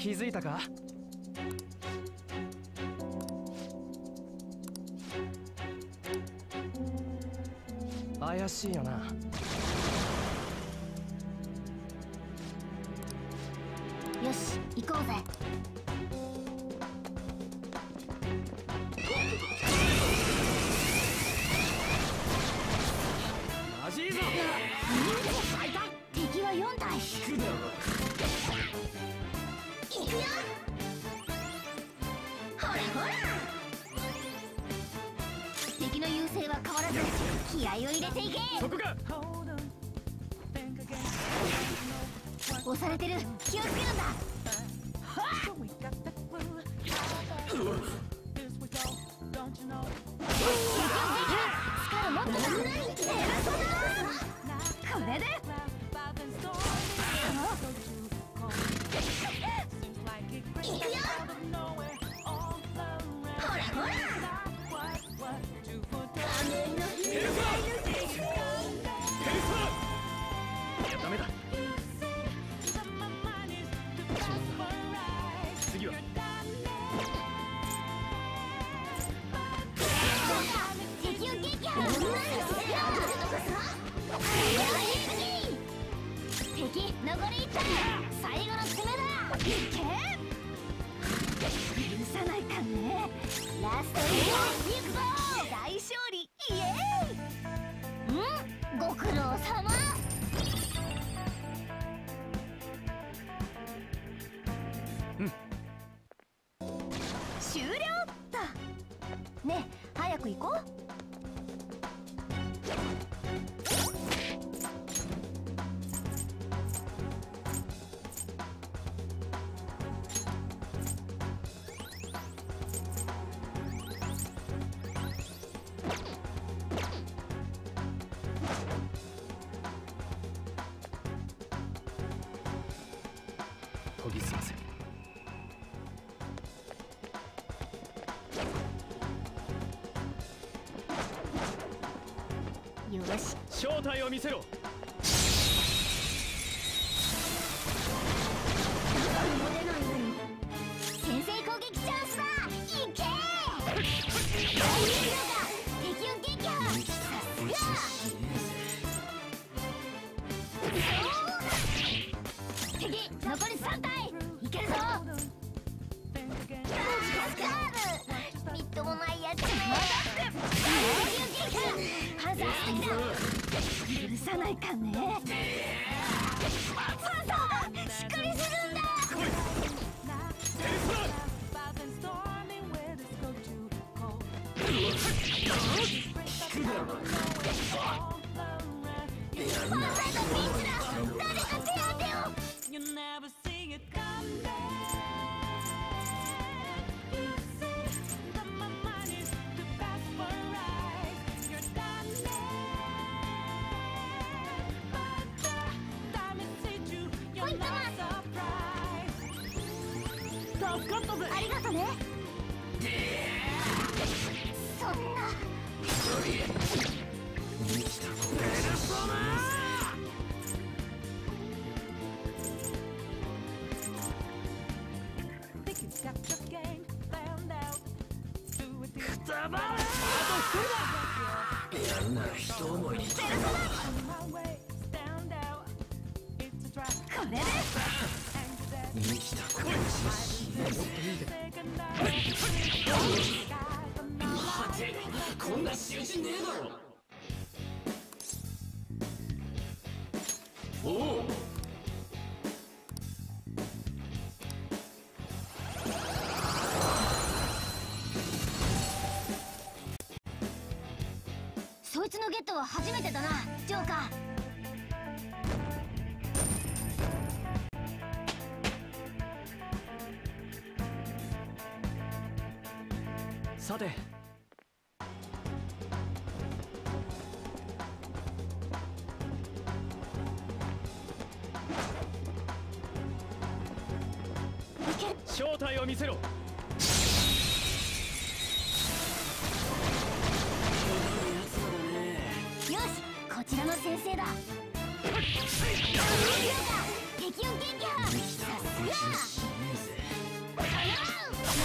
気づいたか？怪しいよな。 よし、行こうぜ。 マジいぞ。 敵は4体。 引くだろ。 行くよ。ほらほら。敵の優勢は変わらず気合を入れていけ。 そこか。 押されてる。気をつけるんだ。スカルもっと偉そうだな。これで行くよ。ほらほら。画面の秘密ダメだ。次は敵を撃破。敵残り1体。最後の爪だ。いけ。許さないかね。ラスト1本いくぞ。大勝利。イエーイ。ご苦労様。終了だ。ねえ、早く行こう。 研ぎ澄ませ。 よし、 正体を見せろ。 先制攻撃チャンスだ。いけ。大優勝だ。敵を撃破。さすが。敵残り3体。いけるぞ。スカールみっともないやつね。敵を撃破。ハザード。許さないかね。パンサーしっかりするんだ。パンサーのピンチだ。誰か手当てを。ポイントマン。 助かったぜ。 ありがとね。そんな。 偉そうな。くたばれ。あと1人だ。やるなら人思いに。 これで生きたこはて、こんな囚人ねえだろ。おお。 そいつのゲットは初めてだな、ジョーカー。 さて、正体を見せろ。よし、こちらの先生だ。敵を撃破。さすが。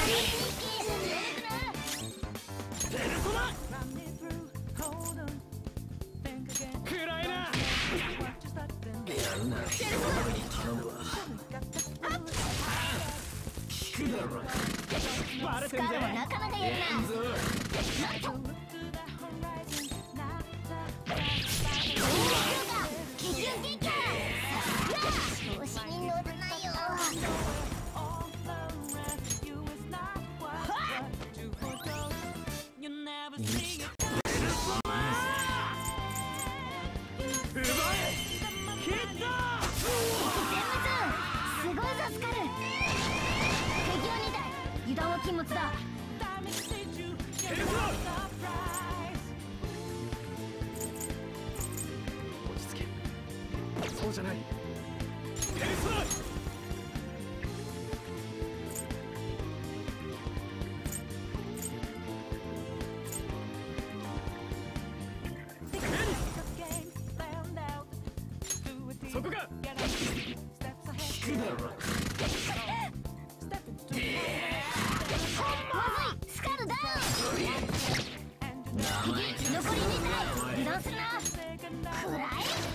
ペルソナ暗いな。やるな。頼むわ。聞くだろ。バレてんぜ。 スカルはなかなかやるな。調子に乗るなよ。すごいぞスカル。敵は2体。油断は禁物だ。 落ち着け。そうじゃない。ペルソナそこか。聞くだろ。 まずい、スカルダウン。残り2体。油断するな。暗い。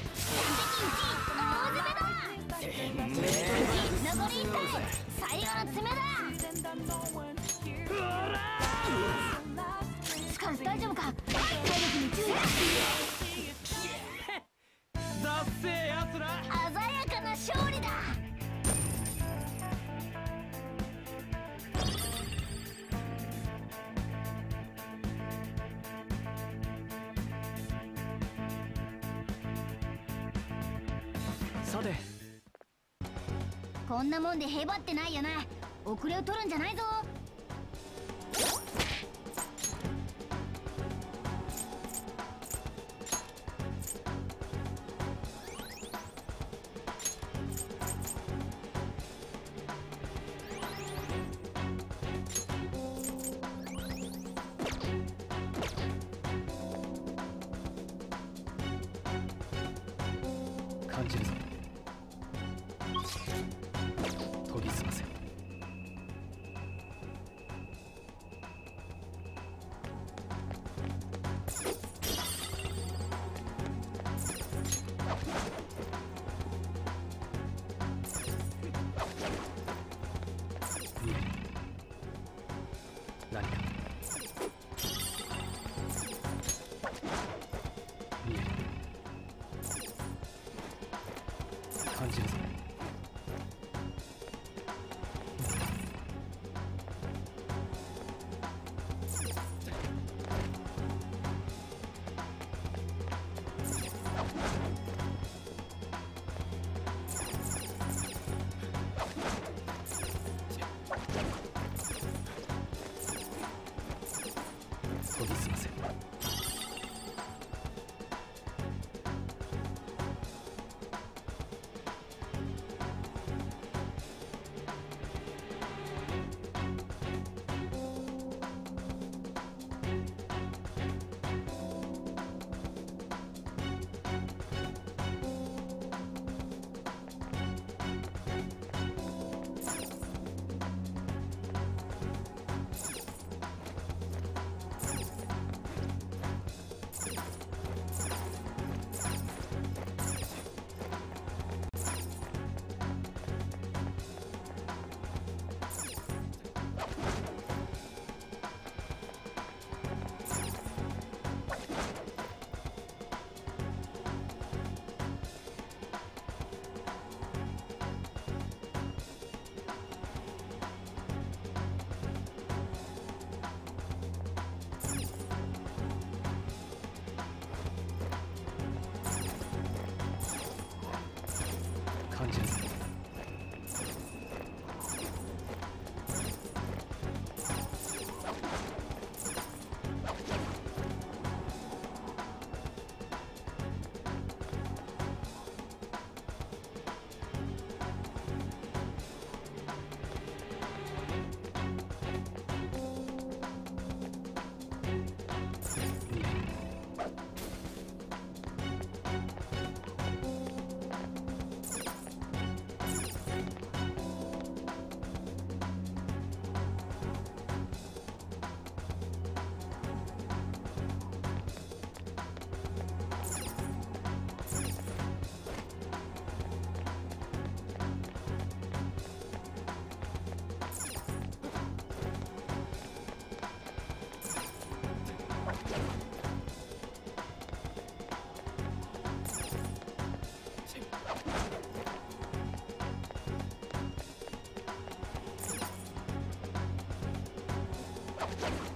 大攻めだ。残り1体。最後の爪だ。スカル大丈夫か。体力に注意だ。 だっせえやつら。 鮮やかな勝利だ。 さて、 こんなもんでへばってないよな。遅れを取るんじゃないぞ。 感じるぞ。研ぎ澄ませ。 だ